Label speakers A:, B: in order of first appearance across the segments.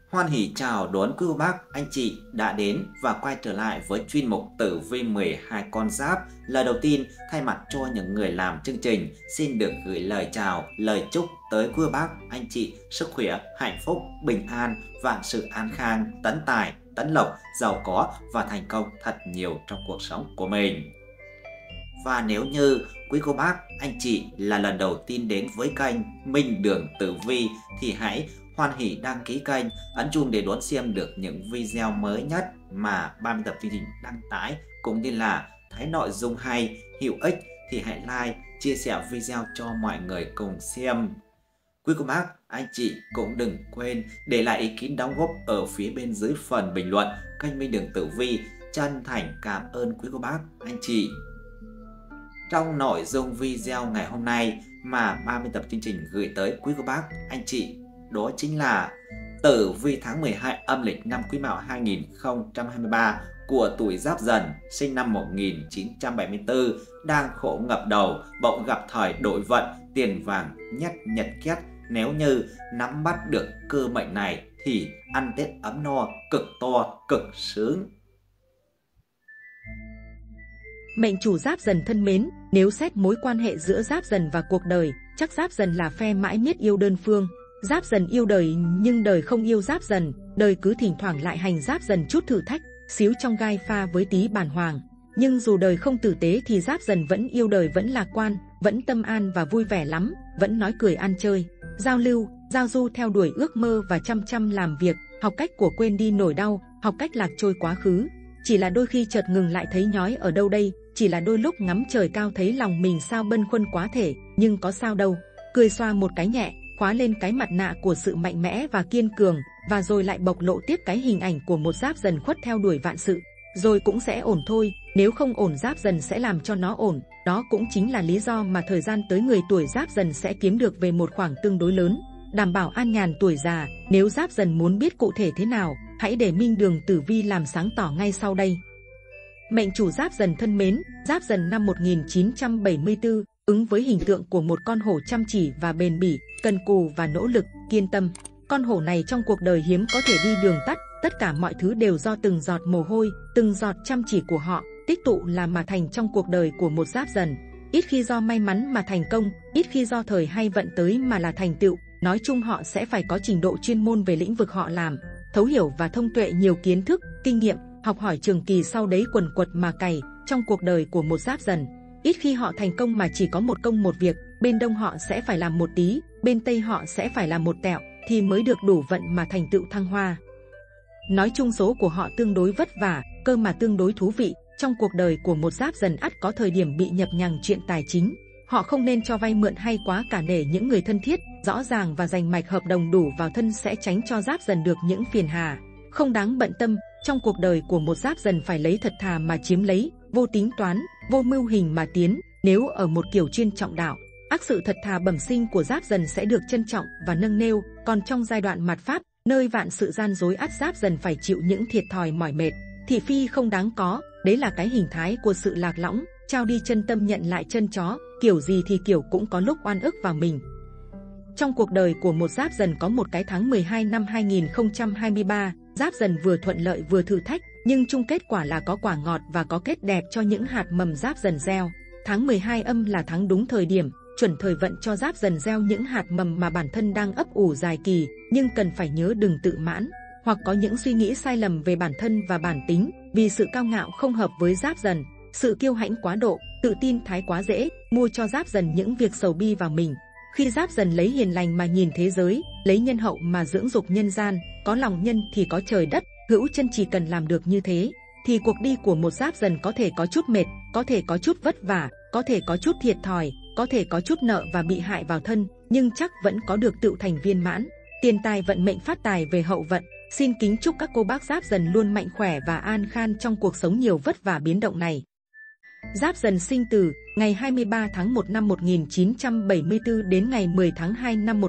A: Hoan hỉ chào đón quý cô bác, anh chị đã đến và quay trở lại với chuyên mục tử vi 12 con giáp. Lời đầu tiên, thay mặt cho những người làm chương trình, xin được gửi lời chào, lời chúc tới quý cô bác, anh chị sức khỏe, hạnh phúc, bình an, vạn sự an khang, tấn tài, tấn lộc, giàu có và thành công thật nhiều trong cuộc sống của mình. Và nếu như quý cô bác, anh chị là lần đầu tiên đến với kênh Minh Đường Tử Vi thì hãy hoan hỉ đăng ký kênh, ấn chuông để đón xem được những video mới nhất mà ban biên tập chương trình đăng tải, cũng như là thấy nội dung hay, hữu ích thì hãy like, chia sẻ video cho mọi người cùng xem. Quý cô bác, anh chị cũng đừng quên để lại ý kiến đóng góp ở phía bên dưới phần bình luận kênh Minh Đường Tử Vi. Chân thành cảm ơn quý cô bác, anh chị. Trong nội dung video ngày hôm nay mà ban biên tập chương trình gửi tới quý cô bác, anh chị, đó chính là tử vi tháng 12 âm lịch năm Quý Mão 2023 của tuổi Giáp Dần, sinh năm 1974, đang khổ ngập đầu, bỗng gặp thời đổi vận, tiền vàng nhất nhật két. Nếu như nắm bắt được cơ mệnh này thì ăn Tết ấm no, cực to, cực sướng.
B: Mệnh chủ Giáp Dần thân mến, nếu xét mối quan hệ giữa Giáp Dần và cuộc đời, chắc Giáp Dần là phe mãi miết yêu đơn phương. Giáp Dần yêu đời nhưng đời không yêu Giáp Dần, đời cứ thỉnh thoảng lại hành Giáp Dần chút thử thách, xíu trong gai pha với tí bàng hoàng. Nhưng dù đời không tử tế thì Giáp Dần vẫn yêu đời, vẫn lạc quan, vẫn tâm an và vui vẻ lắm, vẫn nói cười ăn chơi, giao lưu, giao du theo đuổi ước mơ và chăm chăm làm việc, học cách của quên đi nỗi đau, học cách lạc trôi quá khứ. Chỉ là đôi khi chợt ngừng lại thấy nhói ở đâu đây, chỉ là đôi lúc ngắm trời cao thấy lòng mình sao bâng khuâng quá thể, nhưng có sao đâu. Cười xoa một cái nhẹ, khóa lên cái mặt nạ của sự mạnh mẽ và kiên cường, và rồi lại bộc lộ tiếp cái hình ảnh của một Giáp Dần khuất theo đuổi vạn sự. Rồi cũng sẽ ổn thôi, nếu không ổn Giáp Dần sẽ làm cho nó ổn. Đó cũng chính là lý do mà thời gian tới người tuổi Giáp Dần sẽ kiếm được về một khoản tương đối lớn, đảm bảo an nhàn tuổi già. Nếu Giáp Dần muốn biết cụ thể thế nào, hãy để Minh Đường Tử Vi làm sáng tỏ ngay sau đây. Mệnh chủ Giáp Dần thân mến, Giáp Dần năm 1974 ứng với hình tượng của một con hổ chăm chỉ và bền bỉ, cần cù và nỗ lực, kiên tâm. Con hổ này trong cuộc đời hiếm có thể đi đường tắt, tất cả mọi thứ đều do từng giọt mồ hôi, từng giọt chăm chỉ của họ tích tụ làm mà thành trong cuộc đời của một Giáp Dần. Ít khi do may mắn mà thành công, ít khi do thời hay vận tới mà là thành tựu. Nói chung họ sẽ phải có trình độ chuyên môn về lĩnh vực họ làm, thấu hiểu và thông tuệ nhiều kiến thức, kinh nghiệm, học hỏi trường kỳ, sau đấy quần quật mà cày. Trong cuộc đời của một Giáp Dần, ít khi họ thành công mà chỉ có một công một việc, bên đông họ sẽ phải làm một tí, bên tây họ sẽ phải làm một tẹo, thì mới được đủ vận mà thành tựu thăng hoa. Nói chung số của họ tương đối vất vả, cơ mà tương đối thú vị. Trong cuộc đời của một Giáp Dần ắt có thời điểm bị nhập nhằng chuyện tài chính. Họ không nên cho vay mượn hay quá cả nể những người thân thiết, rõ ràng và rành mạch hợp đồng đủ vào thân sẽ tránh cho Giáp Dần được những phiền hà không đáng bận tâm. Trong cuộc đời của một Giáp Dần phải lấy thật thà mà chiếm lấy, vô tính toán, vô mưu hình mà tiến. Nếu ở một kiểu chuyên trọng đạo, ác sự thật thà bẩm sinh của Giáp Dần sẽ được trân trọng và nâng niu. Còn trong giai đoạn mạt Pháp, nơi vạn sự gian dối, ắt Giáp Dần phải chịu những thiệt thòi mỏi mệt, thị phi không đáng có. Đấy là cái hình thái của sự lạc lõng, trao đi chân tâm nhận lại chân chó, kiểu gì thì kiểu cũng có lúc oan ức vào mình. Trong cuộc đời của một Giáp Dần có một cái tháng 12 năm 2023, Giáp Dần vừa thuận lợi vừa thử thách, nhưng chung kết quả là có quả ngọt và có kết đẹp cho những hạt mầm Giáp Dần gieo. Tháng 12 âm là tháng đúng thời điểm, chuẩn thời vận cho Giáp Dần gieo những hạt mầm mà bản thân đang ấp ủ dài kỳ, nhưng cần phải nhớ đừng tự mãn, hoặc có những suy nghĩ sai lầm về bản thân và bản tính, vì sự cao ngạo không hợp với Giáp Dần, sự kiêu hãnh quá độ, tự tin thái quá dễ, mua cho Giáp Dần những việc sầu bi vào mình. Khi Giáp Dần lấy hiền lành mà nhìn thế giới, lấy nhân hậu mà dưỡng dục nhân gian, có lòng nhân thì có trời đất, hữu chân chỉ cần làm được như thế, thì cuộc đi của một Giáp Dần có thể có chút mệt, có thể có chút vất vả, có thể có chút thiệt thòi, có thể có chút nợ và bị hại vào thân, nhưng chắc vẫn có được tựu thành viên mãn. Tiền tài vận mệnh phát tài về hậu vận. Xin kính chúc các cô bác Giáp Dần luôn mạnh khỏe và an khang trong cuộc sống nhiều vất vả biến động này. Giáp Dần sinh từ ngày 23 tháng 1 năm 1974 đến ngày 10 tháng 2 năm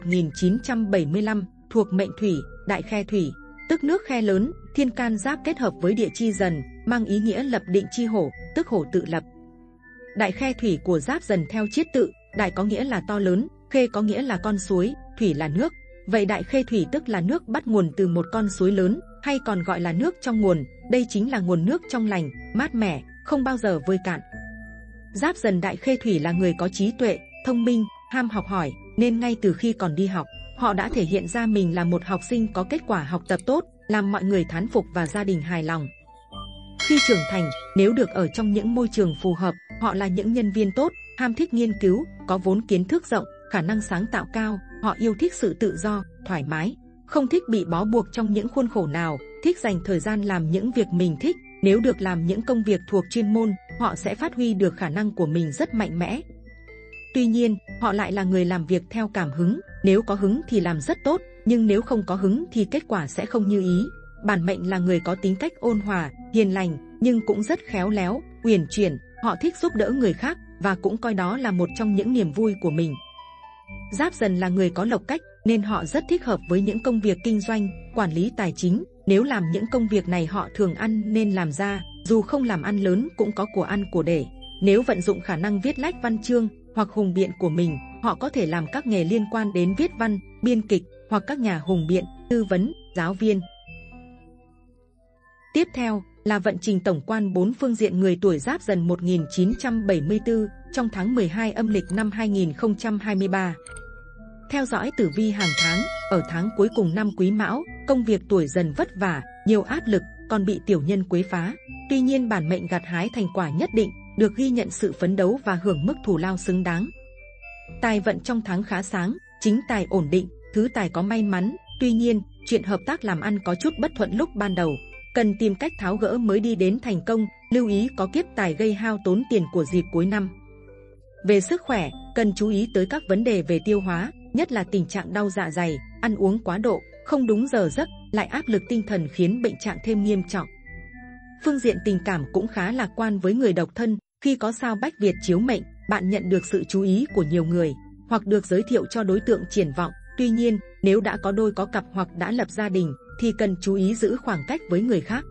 B: 1975, thuộc mệnh Thủy, đại khe thủy, tức nước khe lớn. Thiên can giáp kết hợp với địa chi Dần, mang ý nghĩa lập định chi hổ, tức hổ tự lập. Đại khe thủy của Giáp Dần theo chiết tự, đại có nghĩa là to lớn, khê có nghĩa là con suối, thủy là nước. Vậy đại khê thủy tức là nước bắt nguồn từ một con suối lớn, hay còn gọi là nước trong nguồn. Đây chính là nguồn nước trong lành, mát mẻ, không bao giờ vơi cạn. Giáp Dần đại khê thủy là người có trí tuệ, thông minh, ham học hỏi, nên ngay từ khi còn đi học, họ đã thể hiện ra mình là một học sinh có kết quả học tập tốt, làm mọi người thán phục và gia đình hài lòng. Khi trưởng thành, nếu được ở trong những môi trường phù hợp, họ là những nhân viên tốt, ham thích nghiên cứu, có vốn kiến thức rộng, khả năng sáng tạo cao. Họ yêu thích sự tự do, thoải mái, không thích bị bó buộc trong những khuôn khổ nào, thích dành thời gian làm những việc mình thích. Nếu được làm những công việc thuộc chuyên môn, họ sẽ phát huy được khả năng của mình rất mạnh mẽ. Tuy nhiên, họ lại là người làm việc theo cảm hứng, nếu có hứng thì làm rất tốt, nhưng nếu không có hứng thì kết quả sẽ không như ý. Bản mệnh là người có tính cách ôn hòa, hiền lành, nhưng cũng rất khéo léo, uyển chuyển, họ thích giúp đỡ người khác và cũng coi đó là một trong những niềm vui của mình. Giáp Dần là người có lộc cách, nên họ rất thích hợp với những công việc kinh doanh, quản lý tài chính. Nếu làm những công việc này họ thường ăn nên làm ra, dù không làm ăn lớn cũng có của ăn của để. Nếu vận dụng khả năng viết lách văn chương hoặc hùng biện của mình, họ có thể làm các nghề liên quan đến viết văn, biên kịch hoặc các nhà hùng biện, tư vấn, giáo viên. Tiếp theo là vận trình tổng quan 4 phương diện người tuổi Giáp Dần 1974 trong tháng 12 âm lịch năm 2023. Theo dõi tử vi hàng tháng, ở tháng cuối cùng năm Quý Mão, công việc tuổi Dần vất vả, nhiều áp lực, còn bị tiểu nhân quấy phá. Tuy nhiên bản mệnh gặt hái thành quả nhất định, được ghi nhận sự phấn đấu và hưởng mức thù lao xứng đáng. Tài vận trong tháng khá sáng, chính tài ổn định, thứ tài có may mắn. Tuy nhiên, chuyện hợp tác làm ăn có chút bất thuận lúc ban đầu, cần tìm cách tháo gỡ mới đi đến thành công. Lưu ý có kiếp tài gây hao tốn tiền của dịp cuối năm. Về sức khỏe, cần chú ý tới các vấn đề về tiêu hóa, nhất là tình trạng đau dạ dày, ăn uống quá độ, không đúng giờ giấc, lại áp lực tinh thần khiến bệnh trạng thêm nghiêm trọng. Phương diện tình cảm cũng khá lạc quan với người độc thân, khi có sao Bách Việt chiếu mệnh, bạn nhận được sự chú ý của nhiều người, hoặc được giới thiệu cho đối tượng triển vọng. Tuy nhiên, nếu đã có đôi có cặp hoặc đã lập gia đình, thì cần chú ý giữ khoảng cách với người khác.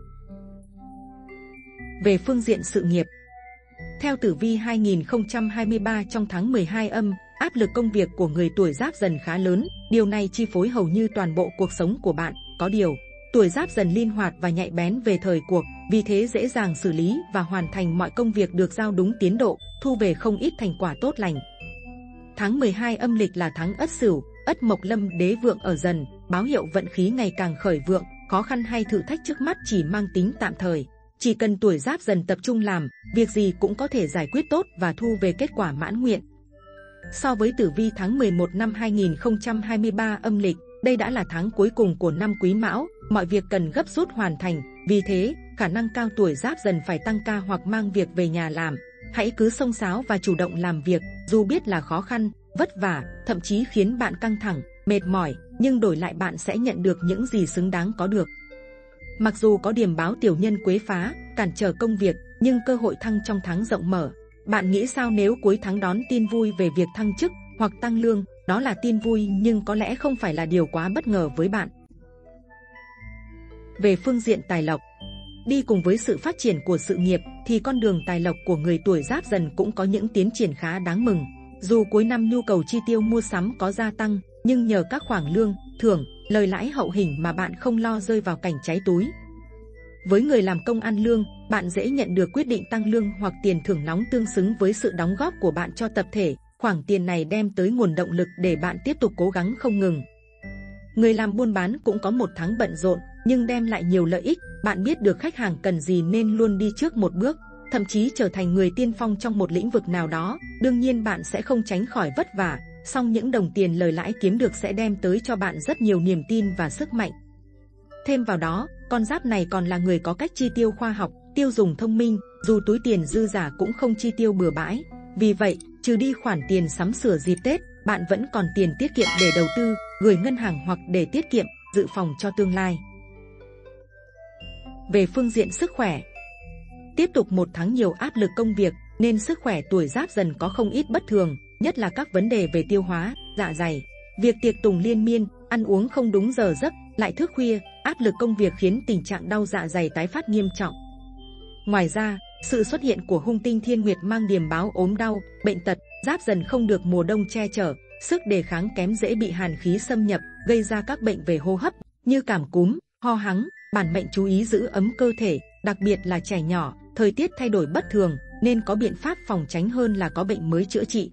B: Về phương diện sự nghiệp, theo tử vi 2023 trong tháng 12 âm, áp lực công việc của người tuổi Giáp Dần khá lớn, điều này chi phối hầu như toàn bộ cuộc sống của bạn. Có điều, tuổi Giáp Dần linh hoạt và nhạy bén về thời cuộc, vì thế dễ dàng xử lý và hoàn thành mọi công việc được giao đúng tiến độ, thu về không ít thành quả tốt lành. Tháng 12 âm lịch là tháng Ất Sửu, Ất Mộc Lâm Đế vượng ở Dần, báo hiệu vận khí ngày càng khởi vượng, khó khăn hay thử thách trước mắt chỉ mang tính tạm thời. Chỉ cần tuổi Giáp Dần tập trung làm, việc gì cũng có thể giải quyết tốt và thu về kết quả mãn nguyện. So với tử vi tháng 11 năm 2023 âm lịch, đây đã là tháng cuối cùng của năm Quý Mão, mọi việc cần gấp rút hoàn thành. Vì thế, khả năng cao tuổi Giáp Dần phải tăng ca hoặc mang việc về nhà làm. Hãy cứ xông xáo và chủ động làm việc, dù biết là khó khăn, vất vả, thậm chí khiến bạn căng thẳng, mệt mỏi, nhưng đổi lại bạn sẽ nhận được những gì xứng đáng có được. Mặc dù có điềm báo tiểu nhân quấy phá, cản trở công việc, nhưng cơ hội thăng trong tháng rộng mở. Bạn nghĩ sao nếu cuối tháng đón tin vui về việc thăng chức hoặc tăng lương? Đó là tin vui nhưng có lẽ không phải là điều quá bất ngờ với bạn. Về phương diện tài lộc, đi cùng với sự phát triển của sự nghiệp thì con đường tài lộc của người tuổi Giáp Dần cũng có những tiến triển khá đáng mừng. Dù cuối năm nhu cầu chi tiêu mua sắm có gia tăng, nhưng nhờ các khoản lương, thưởng, lời lãi hậu hĩnh mà bạn không lo rơi vào cảnh cháy túi. Với người làm công ăn lương, bạn dễ nhận được quyết định tăng lương hoặc tiền thưởng nóng tương xứng với sự đóng góp của bạn cho tập thể. Khoản tiền này đem tới nguồn động lực để bạn tiếp tục cố gắng không ngừng. Người làm buôn bán cũng có một tháng bận rộn, nhưng đem lại nhiều lợi ích. Bạn biết được khách hàng cần gì nên luôn đi trước một bước, thậm chí trở thành người tiên phong trong một lĩnh vực nào đó. Đương nhiên bạn sẽ không tránh khỏi vất vả, song những đồng tiền lời lãi kiếm được sẽ đem tới cho bạn rất nhiều niềm tin và sức mạnh. Thêm vào đó, con giáp này còn là người có cách chi tiêu khoa học, tiêu dùng thông minh, dù túi tiền dư giả cũng không chi tiêu bừa bãi. Vì vậy, trừ đi khoản tiền sắm sửa dịp Tết, bạn vẫn còn tiền tiết kiệm để đầu tư, gửi ngân hàng hoặc để tiết kiệm, dự phòng cho tương lai. Về phương diện sức khỏe, tiếp tục một tháng nhiều áp lực công việc, nên sức khỏe tuổi Giáp Dần có không ít bất thường, nhất là các vấn đề về tiêu hóa, dạ dày. Việc tiệc tùng liên miên, ăn uống không đúng giờ giấc, lại thức khuya, áp lực công việc khiến tình trạng đau dạ dày tái phát nghiêm trọng. Ngoài ra, sự xuất hiện của hung tinh Thiên Nguyệt mang điềm báo ốm đau, bệnh tật. Giáp Dần không được mùa đông che chở, sức đề kháng kém, dễ bị hàn khí xâm nhập, gây ra các bệnh về hô hấp như cảm cúm, ho hắng. Bản mệnh chú ý giữ ấm cơ thể, đặc biệt là trẻ nhỏ, thời tiết thay đổi bất thường nên có biện pháp phòng tránh hơn là có bệnh mới chữa trị.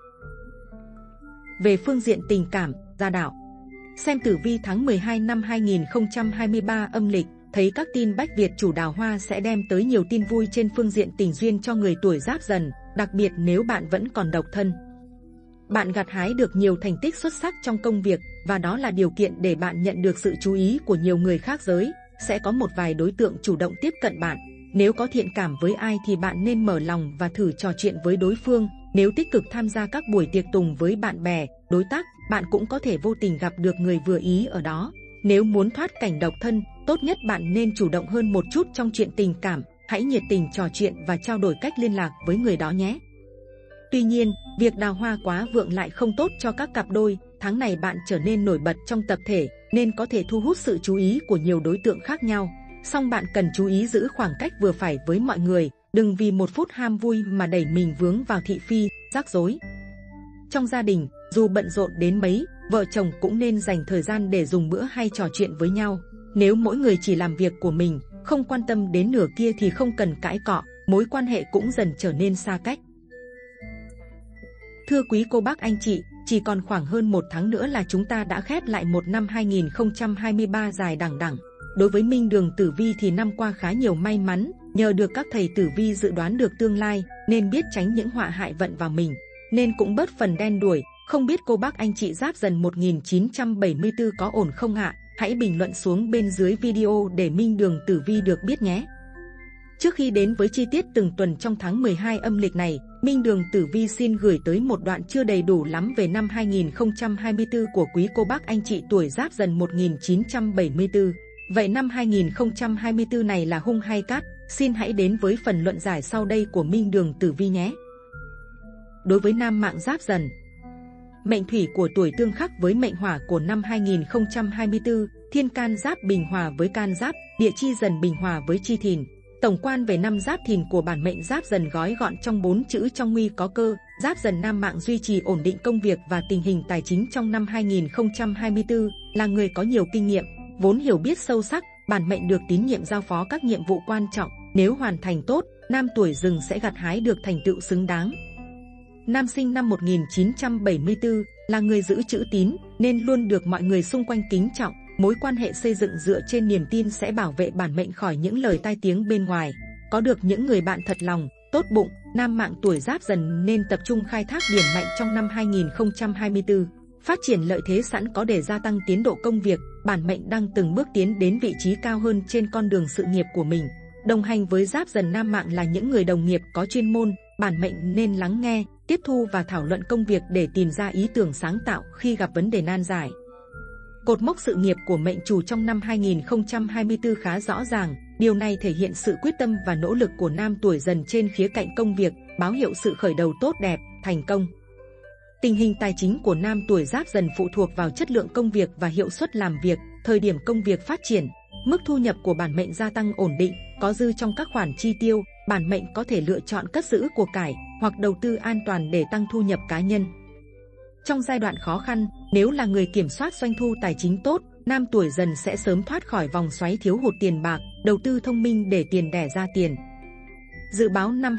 B: Về phương diện tình cảm, gia đạo. Xem tử vi tháng 12 năm 2023 âm lịch, thấy các tin Bách Việt chủ đào hoa sẽ đem tới nhiều tin vui trên phương diện tình duyên cho người tuổi Giáp Dần, đặc biệt nếu bạn vẫn còn độc thân. Bạn gặt hái được nhiều thành tích xuất sắc trong công việc và đó là điều kiện để bạn nhận được sự chú ý của nhiều người khác giới, sẽ có một vài đối tượng chủ động tiếp cận bạn. Nếu có thiện cảm với ai thì bạn nên mở lòng và thử trò chuyện với đối phương. Nếu tích cực tham gia các buổi tiệc tùng với bạn bè, đối tác, bạn cũng có thể vô tình gặp được người vừa ý ở đó. Nếu muốn thoát cảnh độc thân, tốt nhất bạn nên chủ động hơn một chút trong chuyện tình cảm, hãy nhiệt tình trò chuyện và trao đổi cách liên lạc với người đó nhé. Tuy nhiên, việc đào hoa quá vượng lại không tốt cho các cặp đôi. Tháng này bạn trở nên nổi bật trong tập thể nên có thể thu hút sự chú ý của nhiều đối tượng khác nhau. Song bạn cần chú ý giữ khoảng cách vừa phải với mọi người, đừng vì một phút ham vui mà đẩy mình vướng vào thị phi, rắc rối. Trong gia đình, dù bận rộn đến mấy, vợ chồng cũng nên dành thời gian để dùng bữa hay trò chuyện với nhau. Nếu mỗi người chỉ làm việc của mình, không quan tâm đến nửa kia thì không cần cãi cọ, mối quan hệ cũng dần trở nên xa cách. Thưa quý cô bác anh chị, chỉ còn khoảng hơn một tháng nữa là chúng ta đã khép lại một năm 2023 dài đằng đẵng. Đối với Minh Đường Tử Vi thì năm qua khá nhiều may mắn, nhờ được các thầy tử vi dự đoán được tương lai, nên biết tránh những họa hại vận vào mình, nên cũng bớt phần đen đủi. Không biết cô bác anh chị Giáp Dần 1974 có ổn không ạ? Hãy bình luận xuống bên dưới video để Minh Đường Tử Vi được biết nhé. Trước khi đến với chi tiết từng tuần trong tháng 12 âm lịch này, Minh Đường Tử Vi xin gửi tới một đoạn chưa đầy đủ lắm về năm 2024 của quý cô bác anh chị tuổi Giáp Dần 1974. Vậy năm 2024 này là hung hay cát? Xin hãy đến với phần luận giải sau đây của Minh Đường Tử Vi nhé. Đối với nam mạng Giáp Dần, mệnh thủy của tuổi tương khắc với mệnh hỏa của năm 2024, thiên can Giáp bình hòa với can Giáp, địa chi Dần bình hòa với chi Thìn. Tổng quan về năm Giáp Thìn của bản mệnh Giáp Dần gói gọn trong 4 chữ: trong nguy có cơ. Giáp Dần nam mạng duy trì ổn định công việc và tình hình tài chính trong năm 2024, là người có nhiều kinh nghiệm, vốn hiểu biết sâu sắc. Bản mệnh được tín nhiệm giao phó các nhiệm vụ quan trọng, nếu hoàn thành tốt, nam tuổi Dừng sẽ gặt hái được thành tựu xứng đáng. Nam sinh năm 1974, là người giữ chữ tín nên luôn được mọi người xung quanh kính trọng. Mối quan hệ xây dựng dựa trên niềm tin sẽ bảo vệ bản mệnh khỏi những lời tai tiếng bên ngoài. Có được những người bạn thật lòng, tốt bụng, nam mạng tuổi Giáp Dần nên tập trung khai thác điểm mạnh trong năm 2024. Phát triển lợi thế sẵn có để gia tăng tiến độ công việc. Bản mệnh đang từng bước tiến đến vị trí cao hơn trên con đường sự nghiệp của mình. Đồng hành với Giáp Dần nam mạng là những người đồng nghiệp có chuyên môn. Bản mệnh nên lắng nghe, tiếp thu và thảo luận công việc để tìm ra ý tưởng sáng tạo khi gặp vấn đề nan giải. Cột mốc sự nghiệp của mệnh chủ trong năm 2024 khá rõ ràng. Điều này thể hiện sự quyết tâm và nỗ lực của nam tuổi Dần trên khía cạnh công việc, báo hiệu sự khởi đầu tốt đẹp, thành công. Tình hình tài chính của nam tuổi Giáp Dần phụ thuộc vào chất lượng công việc và hiệu suất làm việc. Thời điểm công việc phát triển, mức thu nhập của bản mệnh gia tăng ổn định, có dư trong các khoản chi tiêu. Bản mệnh có thể lựa chọn cất giữ của cải hoặc đầu tư an toàn để tăng thu nhập cá nhân. Trong giai đoạn khó khăn, nếu là người kiểm soát doanh thu tài chính tốt, nam tuổi Dần sẽ sớm thoát khỏi vòng xoáy thiếu hụt tiền bạc, đầu tư thông minh để tiền đẻ ra tiền. Dự báo năm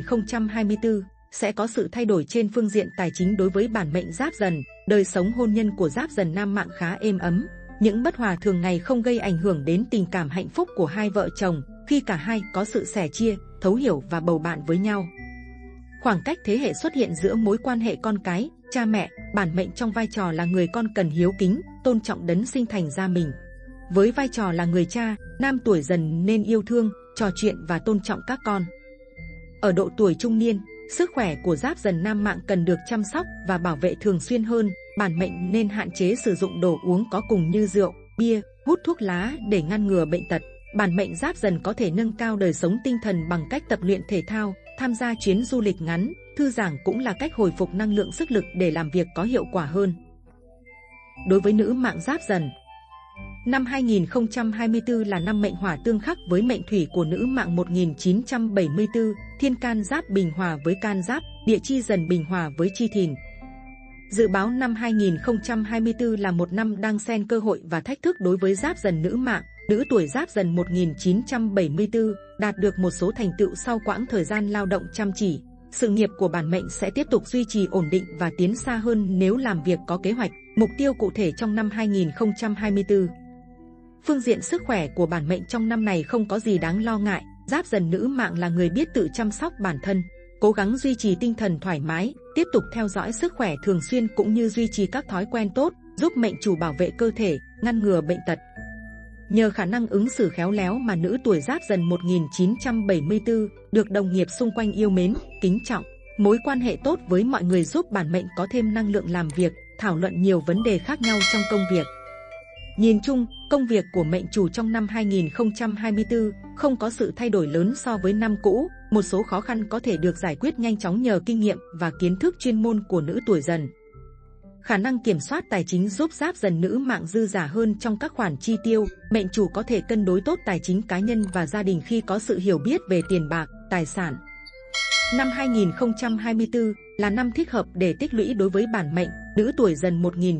B: 2024 sẽ có sự thay đổi trên phương diện tài chính đối với bản mệnh Giáp Dần. Đời sống hôn nhân của Giáp Dần nam mạng khá êm ấm. Những bất hòa thường ngày không gây ảnh hưởng đến tình cảm hạnh phúc của hai vợ chồng, khi cả hai có sự sẻ chia, thấu hiểu và bầu bạn với nhau. Khoảng cách thế hệ xuất hiện giữa mối quan hệ con cái, cha mẹ. Bản mệnh trong vai trò là người con cần hiếu kính, tôn trọng đấng sinh thành ra mình. Với vai trò là người cha, nam tuổi Dần nên yêu thương, trò chuyện và tôn trọng các con. Ở độ tuổi trung niên, sức khỏe của Giáp Dần nam mạng cần được chăm sóc và bảo vệ thường xuyên hơn. Bản mệnh nên hạn chế sử dụng đồ uống có cồn như rượu, bia, hút thuốc lá để ngăn ngừa bệnh tật. Bản mệnh Giáp Dần có thể nâng cao đời sống tinh thần bằng cách tập luyện thể thao, tham gia chuyến du lịch ngắn, thư giãn cũng là cách hồi phục năng lượng sức lực để làm việc có hiệu quả hơn. Đối với nữ mạng Giáp Dần, năm 2024 là năm mệnh hỏa tương khắc với mệnh thủy của nữ mạng 1974, thiên can Giáp bình hòa với can Giáp, địa chi Dần bình hòa với chi Thìn. Dự báo năm 2024 là một năm đang xen cơ hội và thách thức đối với Giáp Dần nữ mạng. Nữ tuổi Giáp Dần 1974 đạt được một số thành tựu sau quãng thời gian lao động chăm chỉ. Sự nghiệp của bản mệnh sẽ tiếp tục duy trì ổn định và tiến xa hơn nếu làm việc có kế hoạch, mục tiêu cụ thể trong năm 2024. Phương diện sức khỏe của bản mệnh trong năm này không có gì đáng lo ngại. Giáp Dần nữ mạng là người biết tự chăm sóc bản thân, cố gắng duy trì tinh thần thoải mái, tiếp tục theo dõi sức khỏe thường xuyên cũng như duy trì các thói quen tốt, giúp mệnh chủ bảo vệ cơ thể, ngăn ngừa bệnh tật. Nhờ khả năng ứng xử khéo léo mà nữ tuổi Giáp Dần 1974 được đồng nghiệp xung quanh yêu mến, kính trọng. Mối quan hệ tốt với mọi người giúp bản mệnh có thêm năng lượng làm việc, thảo luận nhiều vấn đề khác nhau trong công việc. Nhìn chung, công việc của mệnh chủ trong năm 2024 không có sự thay đổi lớn so với năm cũ. Một số khó khăn có thể được giải quyết nhanh chóng nhờ kinh nghiệm và kiến thức chuyên môn của nữ tuổi Dần. Khả năng kiểm soát tài chính giúp Giáp Dần nữ mạng dư giả hơn trong các khoản chi tiêu. Mệnh chủ có thể cân đối tốt tài chính cá nhân và gia đình khi có sự hiểu biết về tiền bạc, tài sản. Năm 2024 là năm thích hợp để tích lũy đối với bản mệnh. Nữ tuổi Dần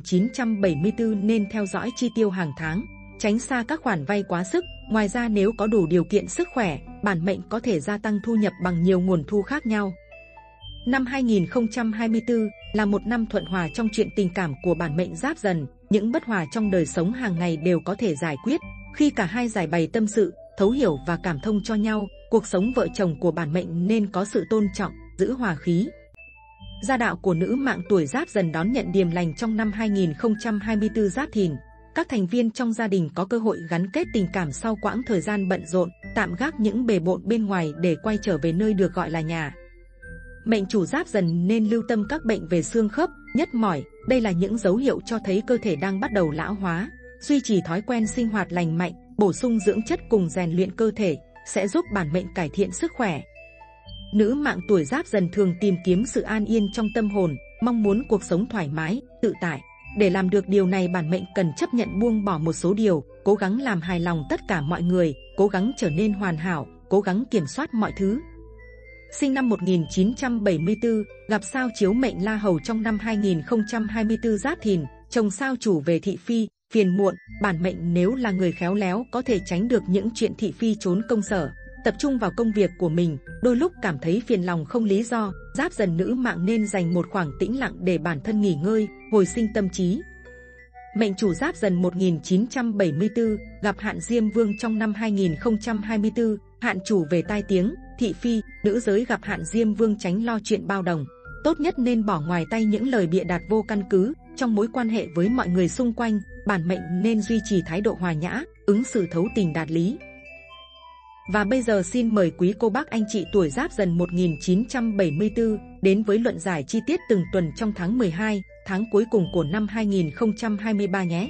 B: 1974 nên theo dõi chi tiêu hàng tháng, tránh xa các khoản vay quá sức. Ngoài ra nếu có đủ điều kiện sức khỏe, bản mệnh có thể gia tăng thu nhập bằng nhiều nguồn thu khác nhau. Năm 2024 là một năm thuận hòa trong chuyện tình cảm của bản mệnh Giáp Dần. Những bất hòa trong đời sống hàng ngày đều có thể giải quyết khi cả hai giải bày tâm sự, thấu hiểu và cảm thông cho nhau. Cuộc sống vợ chồng của bản mệnh nên có sự tôn trọng, giữ hòa khí. Gia đạo của nữ mạng tuổi Giáp Dần đón nhận điềm lành trong năm 2024 Giáp Thìn. Các thành viên trong gia đình có cơ hội gắn kết tình cảm sau quãng thời gian bận rộn, tạm gác những bề bộn bên ngoài để quay trở về nơi được gọi là nhà. Mệnh chủ Giáp Dần nên lưu tâm các bệnh về xương khớp, nhức mỏi. Đây là những dấu hiệu cho thấy cơ thể đang bắt đầu lão hóa. Duy trì thói quen sinh hoạt lành mạnh, bổ sung dưỡng chất cùng rèn luyện cơ thể sẽ giúp bản mệnh cải thiện sức khỏe. Nữ mạng tuổi Giáp Dần thường tìm kiếm sự an yên trong tâm hồn, mong muốn cuộc sống thoải mái, tự tại. Để làm được điều này, bản mệnh cần chấp nhận buông bỏ một số điều, cố gắng làm hài lòng tất cả mọi người, cố gắng trở nên hoàn hảo, cố gắng kiểm soát mọi thứ. Sinh năm 1974, gặp sao chiếu mệnh La Hầu trong năm 2024 Giáp Thìn, chồng sao chủ về thị phi, phiền muộn. Bản mệnh nếu là người khéo léo có thể tránh được những chuyện thị phi trốn công sở, tập trung vào công việc của mình. Đôi lúc cảm thấy phiền lòng không lý do, Giáp Dần nữ mạng nên dành một khoảng tĩnh lặng để bản thân nghỉ ngơi, hồi sinh tâm trí. Mệnh chủ Giáp Dần 1974 gặp hạn Diêm Vương trong năm 2024, hạn chủ về tai tiếng, thị phi. Nữ giới gặp hạn Diêm Vương tránh lo chuyện bao đồng, tốt nhất nên bỏ ngoài tay những lời bịa đặt vô căn cứ. Trong mối quan hệ với mọi người xung quanh, bản mệnh nên duy trì thái độ hòa nhã, ứng xử thấu tình đạt lý. Và bây giờ xin mời quý cô bác anh chị tuổi Giáp Dần 1974 đến với luận giải chi tiết từng tuần trong tháng 12, tháng cuối cùng của năm 2023 nhé.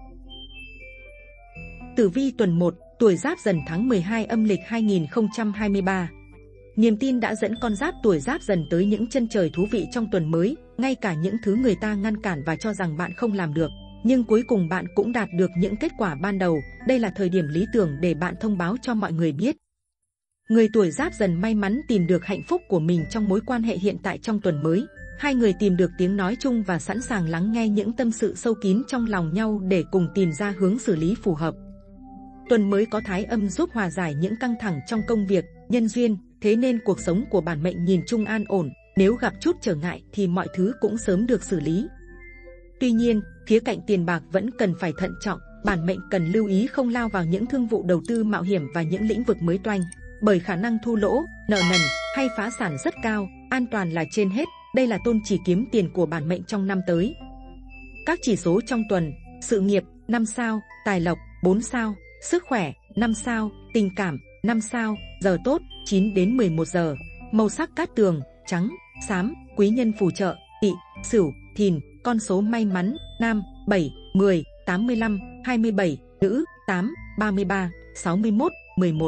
B: Tử vi tuần 1, tuổi Giáp Dần tháng 12 âm lịch 2023. Niềm tin đã dẫn con giáp tuổi Giáp Dần tới những chân trời thú vị trong tuần mới, ngay cả những thứ người ta ngăn cản và cho rằng bạn không làm được. Nhưng cuối cùng bạn cũng đạt được những kết quả ban đầu. Đây là thời điểm lý tưởng để bạn thông báo cho mọi người biết. Người tuổi Giáp Dần may mắn tìm được hạnh phúc của mình trong mối quan hệ hiện tại trong tuần mới. Hai người tìm được tiếng nói chung và sẵn sàng lắng nghe những tâm sự sâu kín trong lòng nhau để cùng tìm ra hướng xử lý phù hợp. Tuần mới có thái âm giúp hòa giải những căng thẳng trong công việc, nhân duyên, thế nên cuộc sống của bản mệnh nhìn chung an ổn. Nếu gặp chút trở ngại thì mọi thứ cũng sớm được xử lý. Tuy nhiên, khía cạnh tiền bạc vẫn cần phải thận trọng. Bản mệnh cần lưu ý không lao vào những thương vụ đầu tư mạo hiểm và những lĩnh vực mới toanh, bởi khả năng thua lỗ, nợ nần hay phá sản rất cao. An toàn là trên hết. Đây là tôn chỉ kiếm tiền của bản mệnh trong năm tới. Các chỉ số trong tuần: sự nghiệp 5 sao, tài lộc 4 sao, sức khỏe 5 sao, tình cảm 5 sao, giờ tốt 9 đến 11 giờ. Màu sắc cát tường: trắng, xám, quý nhân phù trợ: Tỵ, Sửu, Thìn. Con số may mắn: nam 7, 10, 85, 27, nữ 8, 33, 61, 11.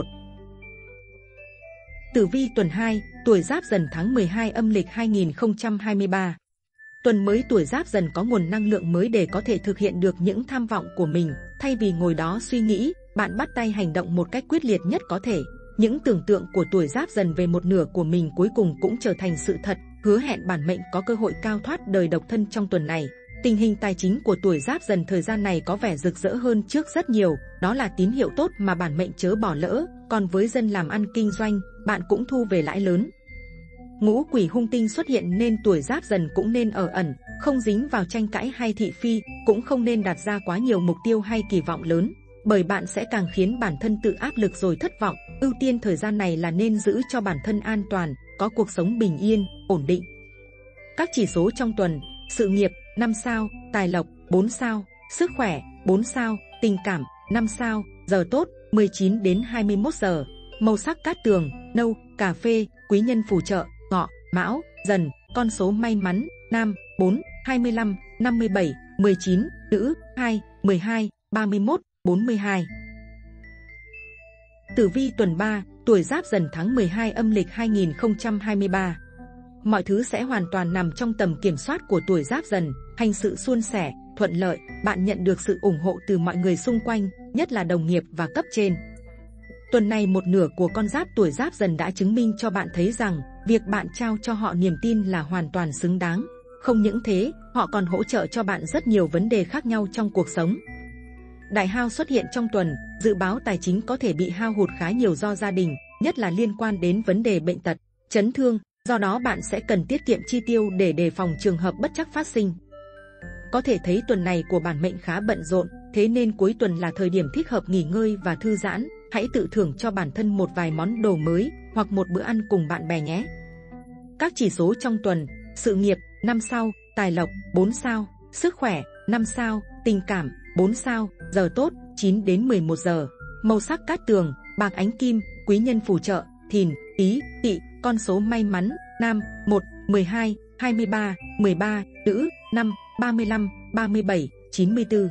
B: Tử vi tuần 2, tuổi Giáp Dần tháng 12 âm lịch 2023. Tuần mới tuổi Giáp Dần có nguồn năng lượng mới để có thể thực hiện được những tham vọng của mình. Thay vì ngồi đó suy nghĩ, bạn bắt tay hành động một cách quyết liệt nhất có thể. Những tưởng tượng của tuổi Giáp Dần về một nửa của mình cuối cùng cũng trở thành sự thật. hứa hẹn bản mệnh có cơ hội cao thoát đời độc thân trong tuần này. Tình hình tài chính của tuổi Giáp Dần thời gian này có vẻ rực rỡ hơn trước rất nhiều, đó là tín hiệu tốt mà bản mệnh chớ bỏ lỡ. Còn với dân làm ăn kinh doanh, bạn cũng thu về lãi lớn. Ngũ quỷ hung tinh xuất hiện nên tuổi Giáp Dần cũng nên ở ẩn, không dính vào tranh cãi hay thị phi, cũng không nên đặt ra quá nhiều mục tiêu hay kỳ vọng lớn, bởi bạn sẽ càng khiến bản thân tự áp lực rồi thất vọng. Ưu tiên thời gian này là nên giữ cho bản thân an toàn, có cuộc sống bình yên, ổn định. Các chỉ số trong tuần: sự nghiệp 5 sao, tài lộc 4 sao, sức khỏe 4 sao, tình cảm 5 sao, giờ tốt 19 đến 21 giờ, màu sắc cát tường, nâu, cà phê, quý nhân phù trợ, Ngọ, Mão, Dần, con số may mắn, nam 4, 25, 57, 19, nữ 2, 12, 31, 42. Tử vi tuần 3, tuổi Giáp Dần tháng 12 âm lịch 2023. Mọi thứ sẽ hoàn toàn nằm trong tầm kiểm soát của tuổi Giáp Dần, hành sự suôn sẻ, thuận lợi, bạn nhận được sự ủng hộ từ mọi người xung quanh, nhất là đồng nghiệp và cấp trên. Tuần này một nửa của con giáp tuổi Giáp Dần đã chứng minh cho bạn thấy rằng việc bạn trao cho họ niềm tin là hoàn toàn xứng đáng. Không những thế, họ còn hỗ trợ cho bạn rất nhiều vấn đề khác nhau trong cuộc sống. Đại hao xuất hiện trong tuần, dự báo tài chính có thể bị hao hụt khá nhiều do gia đình, nhất là liên quan đến vấn đề bệnh tật, chấn thương, do đó bạn sẽ cần tiết kiệm chi tiêu để đề phòng trường hợp bất trắc phát sinh. Có thể thấy tuần này của bản mệnh khá bận rộn, thế nên cuối tuần là thời điểm thích hợp nghỉ ngơi và thư giãn. Hãy tự thưởng cho bản thân một vài món đồ mới hoặc một bữa ăn cùng bạn bè nhé. Các chỉ số trong tuần: sự nghiệp 5 sao, tài lộc 4 sao, sức khỏe 5 sao, tình cảm 4 sao, giờ tốt 9 đến 11 giờ, màu sắc cát tường, bạc ánh kim, quý nhân phù trợ, Thìn, Tý, Tỵ, con số may mắn, nam 1, 12, 23, 13, nữ 5, 35, 37, 94.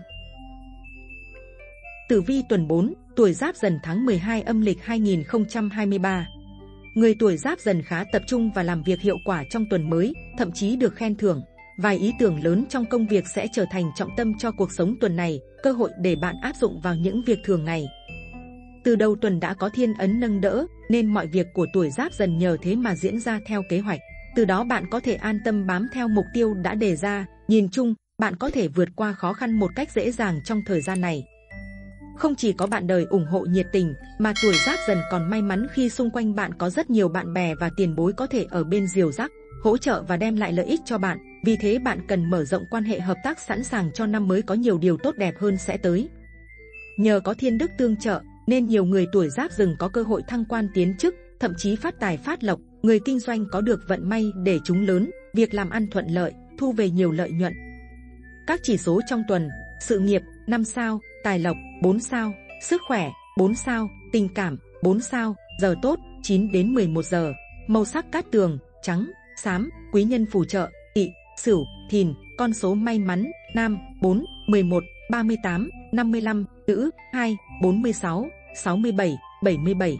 B: Tử vi tuần 4, tuổi Giáp Dần tháng 12 âm lịch 2023. Người tuổi Giáp Dần khá tập trung và làm việc hiệu quả trong tuần mới, thậm chí được khen thưởng. Vài ý tưởng lớn trong công việc sẽ trở thành trọng tâm cho cuộc sống tuần này, cơ hội để bạn áp dụng vào những việc thường ngày. Từ đầu tuần đã có thiên ấn nâng đỡ, nên mọi việc của tuổi Giáp Dần nhờ thế mà diễn ra theo kế hoạch. Từ đó bạn có thể an tâm bám theo mục tiêu đã đề ra. Nhìn chung, bạn có thể vượt qua khó khăn một cách dễ dàng trong thời gian này. Không chỉ có bạn đời ủng hộ nhiệt tình, mà tuổi Giáp Dần còn may mắn khi xung quanh bạn có rất nhiều bạn bè và tiền bối có thể ở bên dìu dắt, hỗ trợ và đem lại lợi ích cho bạn. Vì thế bạn cần mở rộng quan hệ hợp tác sẵn sàng cho năm mới có nhiều điều tốt đẹp hơn sẽ tới. Nhờ có thiên đức tương trợ, nên nhiều người tuổi Giáp Dần có cơ hội thăng quan tiến chức, thậm chí phát tài phát lộc. Người kinh doanh có được vận may để trúng lớn, việc làm ăn thuận lợi, thu về nhiều lợi nhuận. Các chỉ số trong tuần: sự nghiệp 5 sao, tài lộc 4 sao, sức khỏe 4 sao, tình cảm 4 sao, giờ tốt 9 đến 11 giờ, màu sắc cát tường, trắng, xám, quý nhân phù trợ, Tỵ, Sửu, Thìn, con số may mắn, nam 4, 11, 38, 55, nữ 2, 46, 67, 77.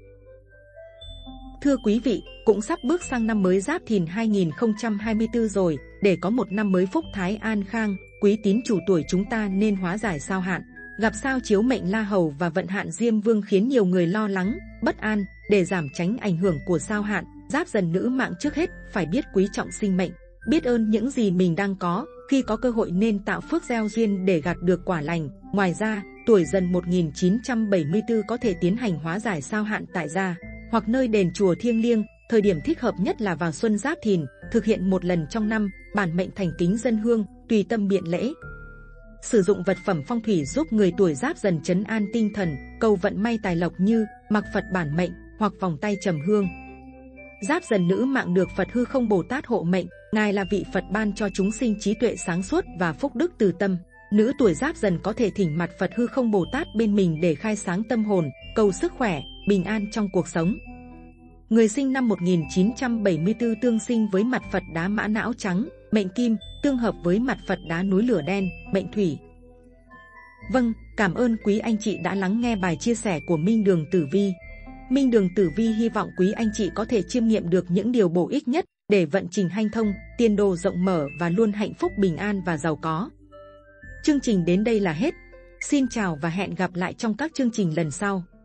B: Thưa quý vị, cũng sắp bước sang năm mới Giáp Thìn 2024 rồi, để có một năm mới phúc thái an khang, quý tín chủ tuổi chúng ta nên hóa giải sao hạn. Gặp sao chiếu mệnh La Hầu và vận hạn Diêm Vương khiến nhiều người lo lắng, bất an. Để giảm tránh ảnh hưởng của sao hạn, Giáp Dần nữ mạng trước hết phải biết quý trọng sinh mệnh, biết ơn những gì mình đang có. Khi có cơ hội nên tạo phước gieo duyên để gặt được quả lành. Ngoài ra, tuổi Dần 1974 có thể tiến hành hóa giải sao hạn tại gia hoặc nơi đền chùa thiêng liêng. Thời điểm thích hợp nhất là vào xuân Giáp Thìn, thực hiện một lần trong năm. Bản mệnh thành kính dân hương, tùy tâm biện lễ. Sử dụng vật phẩm phong thủy giúp người tuổi Giáp Dần trấn an tinh thần, cầu vận may tài lộc như mặc Phật bản mệnh hoặc vòng tay trầm hương. Giáp Dần nữ mạng được Phật Hư Không Bồ Tát hộ mệnh, ngài là vị Phật ban cho chúng sinh trí tuệ sáng suốt và phúc đức từ tâm. Nữ tuổi Giáp Dần có thể thỉnh mặt Phật Hư Không Bồ Tát bên mình để khai sáng tâm hồn, cầu sức khỏe, bình an trong cuộc sống. Người sinh năm 1974 tương sinh với mặt Phật đá mã não trắng, mệnh Kim, tương hợp với mặt Phật đá núi lửa đen, mệnh Thủy. Vâng, cảm ơn quý anh chị đã lắng nghe bài chia sẻ của Minh Đường Tử Vi. Minh Đường Tử Vi hy vọng quý anh chị có thể chiêm nghiệm được những điều bổ ích nhất để vận trình hanh thông, tiền đồ rộng mở và luôn hạnh phúc bình an và giàu có. Chương trình đến đây là hết. Xin chào và hẹn gặp lại trong các chương trình lần sau.